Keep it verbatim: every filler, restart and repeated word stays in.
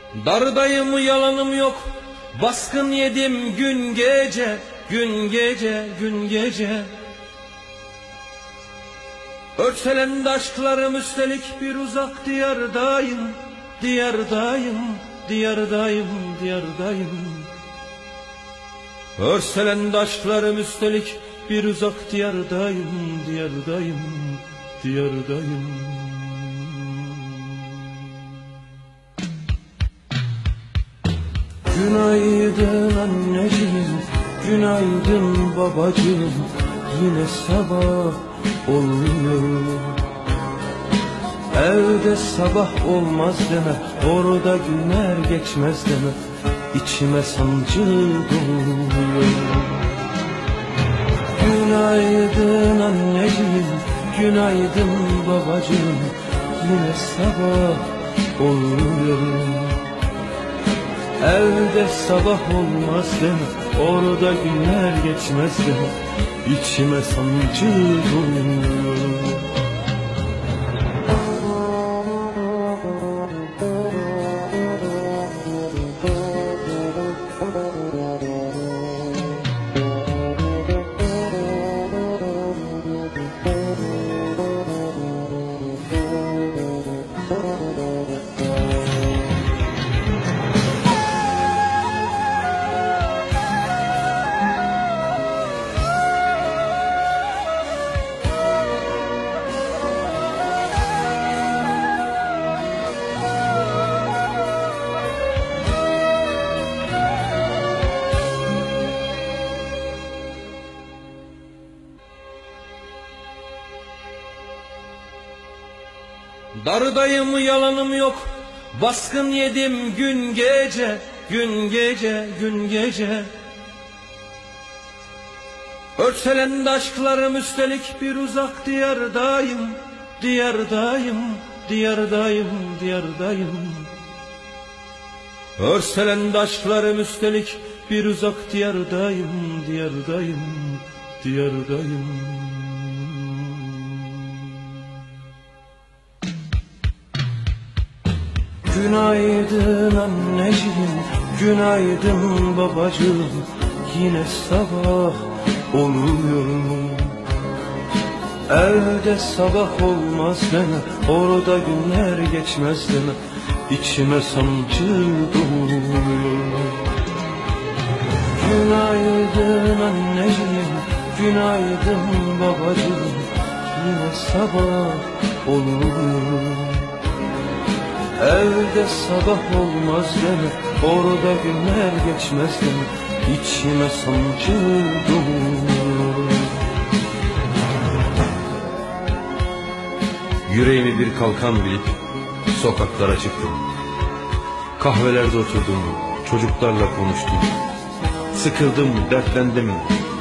Dardayım yalanım yok, baskın yedim gün gece, gün gece, gün gece. Örtelendi aşklarım üstelik bir uzak diyardayım, diyardayım, diyardayım, diyardayım. Örselendi aşklarım üstelik bir uzak diyardayım, diyardayım, diyardayım. Günaydın anneciğim, günaydın babacığım, yine sabah oluyor. Evde sabah olmaz deme, orada günler geçmez deme, İçime sancı doluyor. Günaydın anneciğim, günaydın babacığım, yine sabah oluyor. Evde sabah olmaz deme, orada günler geçmez deme, İçime sancı doluyor. Dardayım yalanım yok, baskın yedim gün gece, gün gece, gün gece. Örtelendi aşklarım üstelik bir uzak diyardayım, diyardayım, diyardayım, diyardayım. Örselendi aşklarım üstelik bir uzak diyardayım, diyardayım, diyardayım. Günaydın anneciğim, günaydın babacığım, yine sabah oluyor. Evde sabah olmaz deme, orada günler geçmez deme, İçime sancı doluyor. Günaydın anneciğim, günaydın babacığım, yine sabah oluyor. Evde sabah olmaz deme, orada günler geçmez deme, İçime sancı doluyor. Yüreğimi bir kalkan bilip sokaklara çıktım. Kahvelerde oturdum, çocuklarla konuştum. Sıkıldım, dertlendim,